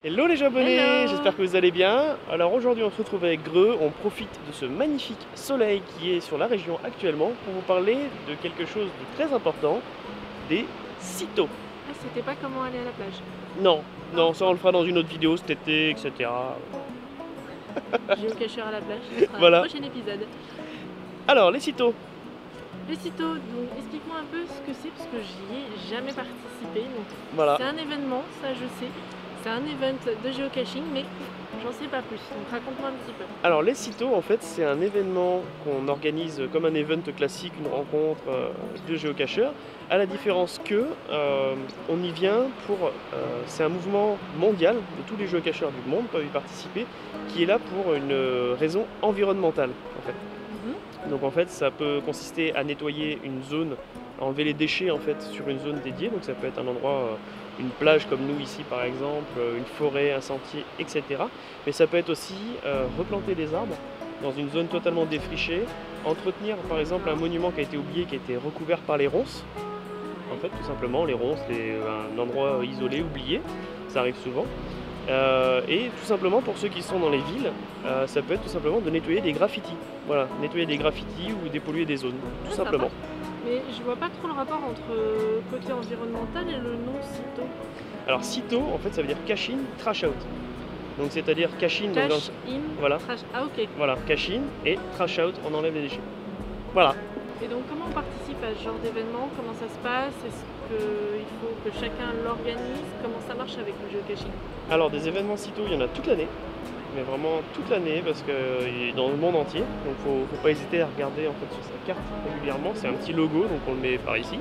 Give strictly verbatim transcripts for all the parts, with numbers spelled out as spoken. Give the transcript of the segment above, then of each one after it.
Hello les japonais, Hello. j'espère que vous allez bien. Alors aujourd'hui on se retrouve avec Greux, on profite de ce magnifique soleil qui est sur la région actuellement pour vous parler de quelque chose de très important, des sitôt. Ah, c'était pas comment aller à la plage. Non, non, ça on le fera dans une autre vidéo cet été, et cetera. Géocacheur à la plage, ce sera Voilà. le prochain épisode. Alors les sitôt. Les sitôt, donc explique-moi un peu ce que c'est parce que j'y ai jamais participé. Donc Voilà. c'est un événement, ça je sais. C'est un event de géocaching, mais j'en sais pas plus. Donc raconte-moi un petit peu. Alors les sitôt en fait c'est un événement qu'on organise comme un event classique, une rencontre euh, de géocacheurs, à la différence que euh, on y vient pour, euh, c'est un mouvement mondial de tous les géocacheurs du monde peuvent y participer, qui est là pour une euh, raison environnementale en fait. Mhm. Donc en fait ça peut consister à nettoyer une zone, à enlever les déchets en fait sur une zone dédiée, donc ça peut être un endroit, euh, une plage comme nous ici par exemple, euh, une forêt, un sentier, et cetera. Mais ça peut être aussi euh, replanter des arbres dans une zone totalement défrichée, entretenir par exemple un monument qui a été oublié, qui a été recouvert par les ronces. En fait tout simplement les ronces, c'est un endroit isolé, oublié, ça arrive souvent. Euh, et tout simplement pour ceux qui sont dans les villes, euh, ça peut être tout simplement de nettoyer des graffitis. Voilà, nettoyer des graffitis ou dépolluer des zones, tout Ah, simplement. sympa. Mais je vois pas trop le rapport entre euh, côté environnemental et le nom sitôt. Alors sitôt, en fait, ça veut dire cash in, trash out. Donc c'est-à-dire cash in, donc, Cash dans- in, voilà, trash. Ah ok. voilà, cash in et trash out, on enlève les déchets. Voilà. Et donc comment on participe à ce genre d'événement? Comment ça se passe? Est-ce qu'il faut que chacun l'organise? Comment ça marche avec le géocaching? Alors des événements sitôt, il y en a toute l'année, mais vraiment toute l'année parce que il est dans le monde entier. Donc faut, faut pas hésiter à regarder en fait sur sa carte régulièrement. C'est un petit logo, donc on le met par ici.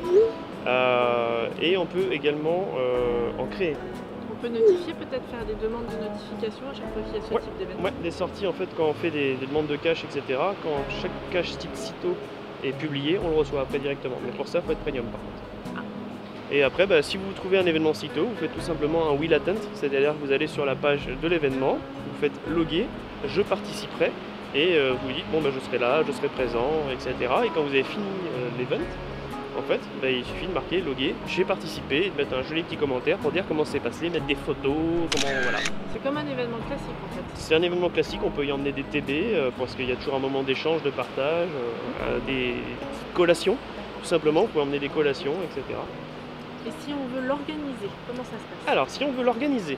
Euh, et on peut également euh, en créer. On peut notifier, peut-être faire des demandes de notification à chaque fois qu'il y a ce Ouais, type d'événement. Ouais, des sorties en fait quand on fait des, des demandes de cash, et cetera. Quand chaque cash type sitôt est publié, on le reçoit après directement. Mais pour ça, il faut être premium par contre. Et après, bah, si vous trouvez un événement sitôt, vous faites tout simplement un will attend, c'est-à-dire que vous allez sur la page de l'événement, vous faites loguer, je participerai, et euh, vous dites bon bah, je serai là, je serai présent, et cetera. Et quand vous avez fini euh, l'event, en fait, bah, il suffit de marquer loguer, j'ai participé, et de mettre un joli petit commentaire pour dire comment c'est passé, mettre des photos, comment voilà. C'est comme un événement classique en fait. C'est un événement classique, on peut y emmener des T B euh, parce qu'il y a toujours un moment d'échange, de partage, euh, des collations, tout simplement, vous pouvez emmener des collations, et cetera. Et si on veut l'organiser, comment ça se passe? Alors, si on veut l'organiser,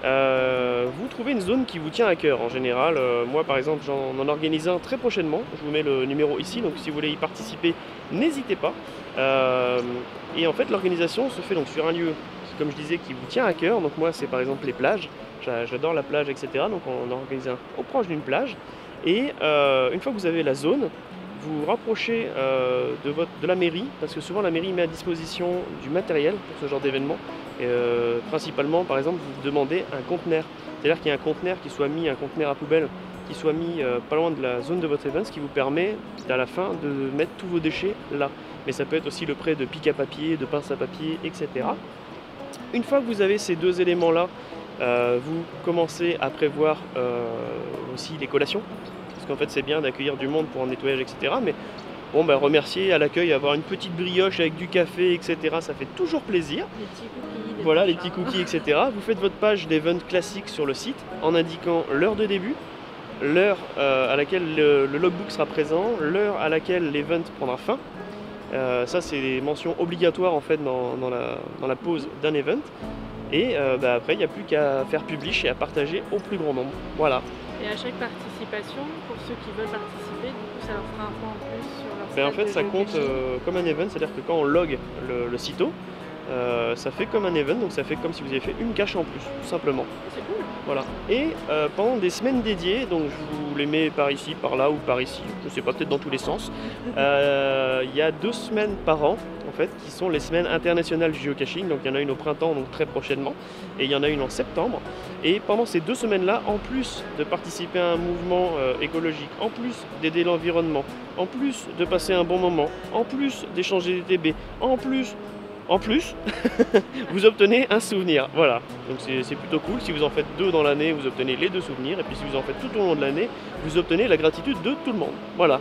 euh, vous trouvez une zone qui vous tient à cœur en général. Euh, moi, par exemple, j'en en organise un très prochainement. Je vous mets le numéro ici, donc si vous voulez y participer, n'hésitez pas. Euh, et en fait, l'organisation se fait donc sur un lieu, comme je disais, qui vous tient à cœur. Donc moi, c'est par exemple les plages. J'a- J'adore la plage, et cetera. Donc on organise un au proche d'une plage. Et euh, une fois que vous avez la zone, vous vous rapprochez euh, de, votre, de la mairie, parce que souvent la mairie met à disposition du matériel pour ce genre d'événement. Et, euh, principalement, par exemple, vous demandez un conteneur. C'est-à-dire qu'il y a un conteneur qui soit mis, un conteneur à poubelle, qui soit mis euh, pas loin de la zone de votre event, ce qui vous permet à la fin de mettre tous vos déchets là. Mais ça peut être aussi le prêt de pic à papier, de pince à papier, et cetera. Une fois que vous avez ces deux éléments-là, euh, vous commencez à prévoir euh, aussi les collations. Parce qu'en fait c'est bien d'accueillir du monde pour un nettoyage, et cetera. Mais bon, bah, remercier à l'accueil, avoir une petite brioche avec du café, et cetera. Ça fait toujours plaisir. Les petits cookies, des Voilà, les machins. petits cookies, et cetera. Vous faites votre page d'event classique sur le site en indiquant l'heure de début, l'heure euh, à laquelle le, le logbook sera présent, l'heure à laquelle l'event prendra fin. Euh, ça, c'est des mentions obligatoires en fait dans, dans, la, dans la pause d'un event. Et euh, bah, après, il n'y a plus qu'à faire publish et à partager au plus grand nombre. Voilà. Et à chaque participation, pour ceux qui veulent participer, du coup ça leur fera un point en plus sur leur Ben, en stade fait, de ça compte géocaching. euh, comme un event, c'est-à-dire que quand on log le, le sitôt, euh, ça fait comme un event, donc ça fait comme si vous avez fait une cache en plus, tout simplement. C'est cool. Voilà. Et euh, pendant des semaines dédiées, donc je vous les mets par ici, par là ou par ici, je sais pas, peut-être dans tous les sens, euh, il y a deux semaines par an, en fait, qui sont les semaines internationales du géocaching. Donc il y en a une au printemps, donc très prochainement, et il y en a une en septembre. Et pendant ces deux semaines-là, en plus de participer à un mouvement euh, écologique, en plus d'aider l'environnement, en plus de passer un bon moment, en plus d'échanger des T B, en plus, en plus, vous obtenez un souvenir. Voilà, donc c'est c'est plutôt cool. Si vous en faites deux dans l'année, vous obtenez les deux souvenirs. Et puis si vous en faites tout au long de l'année, vous obtenez la gratitude de tout le monde. Voilà.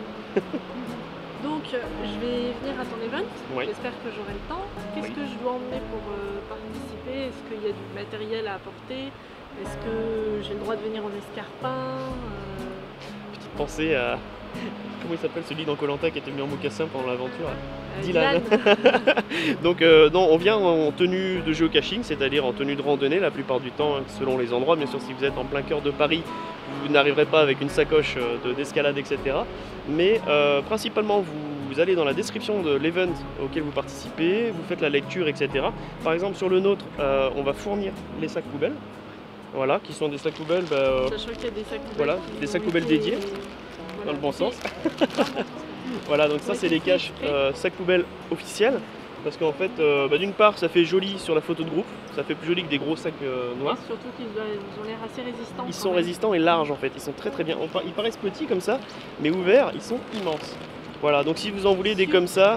Donc euh, je vais venir à ton event, Oui. j'espère que j'aurai le temps. Qu'est-ce Oui. que je dois emmener pour euh, participer? Est-ce qu'il y a du matériel à apporter? Est-ce que j'ai le droit de venir en escarpin euh... Petite pensée à... Comment il s'appelle celui dans koh lanta qui était mis en mocassin pendant l'aventure? euh, Dylan. Donc euh, non, on vient en tenue de géocaching, c'est-à-dire en tenue de randonnée la plupart du temps, hein, selon les endroits. Bien sûr, si vous êtes en plein cœur de Paris, vous n'arriverez pas avec une sacoche d'escalade, et cetera. Mais euh, principalement, vous, vous allez dans la description de l'event auquel vous participez, vous faites la lecture, et cetera. Par exemple, sur le nôtre, euh, on va fournir les sacs poubelles. Voilà, qui sont des sacs poubelles. Bah, euh, Sachant qu'il y a des sacs poubelles. Voilà, des sacs poubelles dédiés. Dans le bon sens. Voilà, donc ça c'est les caches euh, sacs poubelles officiels. Parce qu'en fait, euh, bah, d'une part, ça fait joli sur la photo de groupe. Ça fait plus joli que des gros sacs euh, noirs. Et surtout qu'ils ont l'air assez résistants. Ils sont même. résistants et larges en fait. Ils sont très très bien. Ils paraissent petits comme ça, mais ouverts, ils sont immenses. Voilà, donc si vous en voulez des comme ça,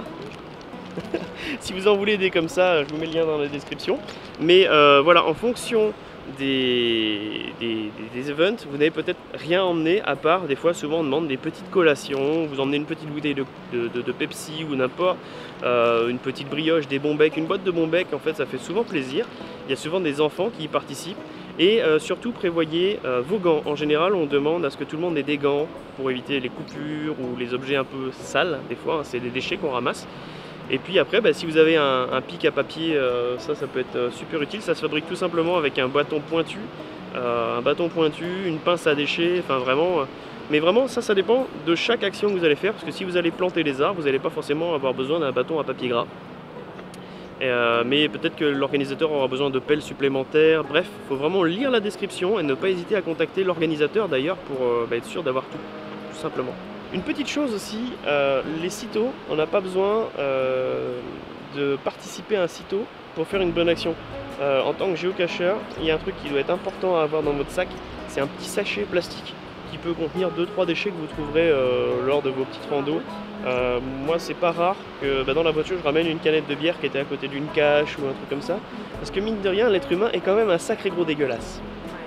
si vous en voulez des comme ça, je vous mets le lien dans la description. Mais euh, voilà, en fonction Des, des, des events, vous n'avez peut-être rien emmené à part, des fois souvent on demande des petites collations, vous emmenez une petite bouteille de, de, de, de Pepsi ou n'importe, euh, une petite brioche, des bons becs, une boîte de bons becs, en fait ça fait souvent plaisir. Il y a souvent des enfants qui y participent et euh, surtout prévoyez euh, vos gants. En général on demande à ce que tout le monde ait des gants pour éviter les coupures ou les objets un peu sales, des fois hein, c'est des déchets qu'on ramasse. Et puis après, bah, si vous avez un, un pic à papier, euh, ça, ça peut être euh, super utile. Ça se fabrique tout simplement avec un bâton pointu, euh, un bâton pointu, une pince à déchets, enfin vraiment. Euh, mais vraiment, ça, ça dépend de chaque action que vous allez faire. Parce que si vous allez planter les arbres, vous n'allez pas forcément avoir besoin d'un bâton à papier gras. Et, euh, mais peut-être que l'organisateur aura besoin de pelles supplémentaires. Bref, il faut vraiment lire la description et ne pas hésiter à contacter l'organisateur d'ailleurs pour euh, bah, être sûr d'avoir tout, tout simplement. Une petite chose aussi, euh, les sitos, on n'a pas besoin euh, de participer à un sito pour faire une bonne action. Euh, en tant que géocacheur, il y a un truc qui doit être important à avoir dans votre sac, c'est un petit sachet plastique qui peut contenir deux trois déchets que vous trouverez euh, lors de vos petites randos. Euh, moi c'est pas rare que bah, dans la voiture je ramène une canette de bière qui était à côté d'une cache ou un truc comme ça, parce que mine de rien l'être humain est quand même un sacré gros dégueulasse.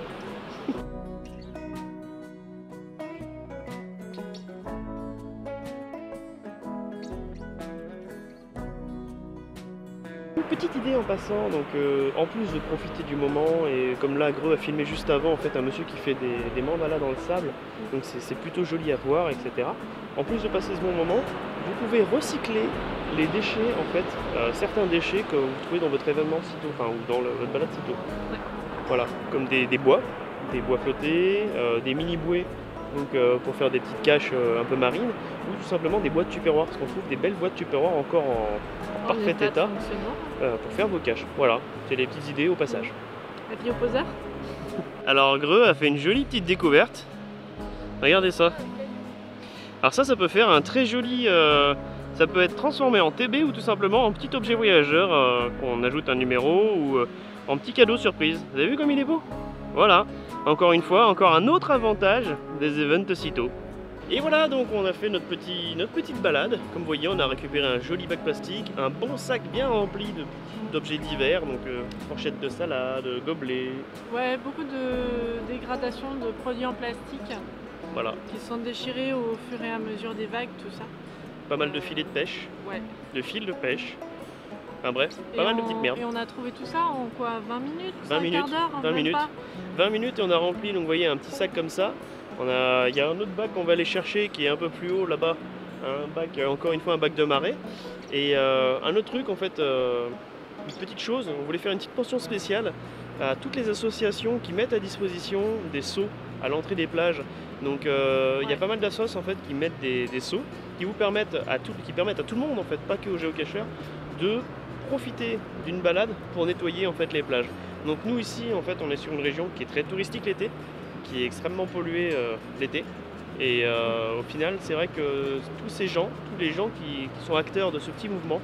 Petite idée en passant, donc euh, en plus de profiter du moment, et comme là Greux a filmé juste avant en fait un monsieur qui fait des, des mandalas dans le sable, donc c'est plutôt joli à voir, et cetera. En plus de passer ce bon moment, vous pouvez recycler les déchets en fait, euh, certains déchets que vous trouvez dans votre événement sito, enfin ou dans le, votre balade sito. Ouais. Voilà, comme des, des bois, des bois flottés, euh, des mini bouées. Donc euh, pour faire des petites caches euh, un peu marines, ou tout simplement des boîtes tupperware, parce qu'on trouve des belles boîtes tupperware encore en, en parfait état euh, pour faire vos caches. Voilà, c'est les petites idées au passage. Avis opposeur. Alors Greux a fait une jolie petite découverte. Regardez ça. Alors ça, ça peut faire un très joli... Euh, ça peut être transformé en T B ou tout simplement en petit objet voyageur euh, qu'on ajoute un numéro ou euh, en petit cadeau surprise. Vous avez vu comme il est beau? Voilà. Encore une fois, encore un autre avantage des events sito. Et voilà, donc on a fait notre, petit, notre petite balade. Comme vous voyez, on a récupéré un joli bac plastique, un bon sac bien rempli d'objets divers, donc euh, fourchettes de salade, gobelets. Ouais, beaucoup de dégradation de produits en plastique. Voilà. Qui sont déchirés au fur et à mesure des vagues, tout ça. Pas mal de filets de pêche, ouais. de fils de pêche. Enfin bref, pas et mal on, de petites merdes. Et on a trouvé tout ça en quoi, vingt minutes, vingt minutes, un quart d'heure, vingt minutes. Pas. vingt minutes et on a rempli, donc vous voyez, un petit sac comme ça. On a, il y a un autre bac qu'on va aller chercher qui est un peu plus haut là-bas. Un bac, encore une fois, un bac de marée. Et euh, un autre truc, en fait, euh, une petite chose, on voulait faire une petite mention spéciale à toutes les associations qui mettent à disposition des seaux à l'entrée des plages. Donc euh, il ouais. y a pas mal d'associations en fait qui mettent des, des seaux qui vous permettent à tout, qui permettent à tout le monde en fait, pas que aux géocacheurs, de profiter d'une balade pour nettoyer en fait les plages. Donc nous ici en fait on est sur une région qui est très touristique l'été, qui est extrêmement polluée euh, l'été. Et euh, au final c'est vrai que tous ces gens, tous les gens qui, qui sont acteurs de ce petit mouvement,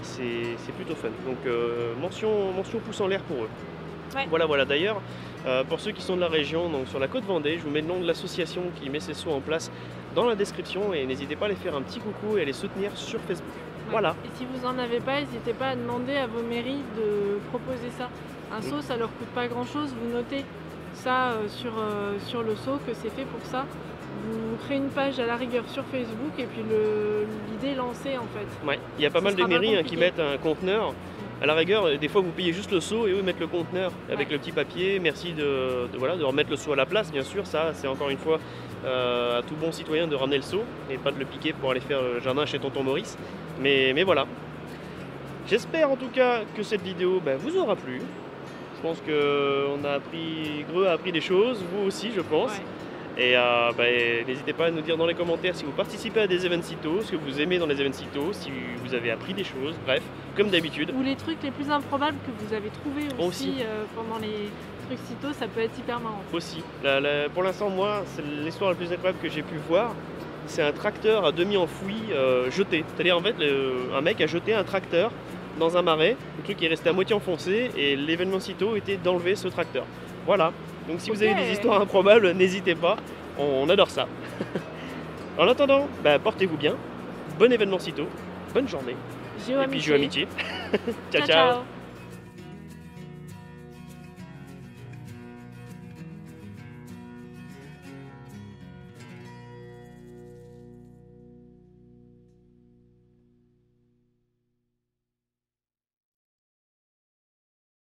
c'est plutôt fun. Donc euh, mention, mention pouce en l'air pour eux. Ouais. Voilà, voilà. D'ailleurs, euh, pour ceux qui sont de la région, donc sur la côte Vendée, je vous mets le nom de l'association qui met ces seaux en place dans la description et n'hésitez pas à les faire un petit coucou et à les soutenir sur Facebook. Ouais. Voilà. Et si vous n'en avez pas, n'hésitez pas à demander à vos mairies de proposer ça. Un mmh. seau, ça leur coûte pas grand chose. Vous notez ça euh, sur, euh, sur le seau que c'est fait pour ça. Vous créez une page à la rigueur sur Facebook et puis l'idée est lancée en fait. Ouais, il y a pas ça mal de mairies hein, qui mettent un conteneur À la rigueur, des fois vous payez juste le seau et eux mettent le conteneur avec Ouais. le petit papier. Merci de, de, voilà, de remettre le seau à la place, bien sûr. Ça, c'est encore une fois euh, à tout bon citoyen de ramener le seau et pas de le piquer pour aller faire le jardin chez tonton Maurice. Mais, mais voilà. J'espère en tout cas que cette vidéo bah, vous aura plu. Je pense qu'on a appris, Greux a appris des choses, vous aussi je pense. Ouais. Et euh, bah, n'hésitez pas à nous dire dans les commentaires si vous participez à des Evencitos, ce que vous aimez dans les Evencitos, si vous avez appris des choses, bref, comme d'habitude. Ou les trucs les plus improbables que vous avez trouvés aussi, Aussi. euh, pendant les trucs citos, ça peut être hyper marrant. Aussi. La- la- pour l'instant, moi, c'est l'histoire la plus incroyable que j'ai pu voir. C'est un tracteur à demi enfoui, euh, jeté. C'est-à-dire, en fait, le- un mec a jeté un tracteur dans un marais. Le truc est resté à moitié enfoncé et l'événement cito était d'enlever ce tracteur. Voilà. Donc, si vous Ok. avez des histoires improbables, n'hésitez pas. On, on adore ça. En attendant, bah, portez-vous bien. Bon événement cito. Bonne journée. Géo Et puis, jeu amitié. ciao, Ciao, ciao. ciao.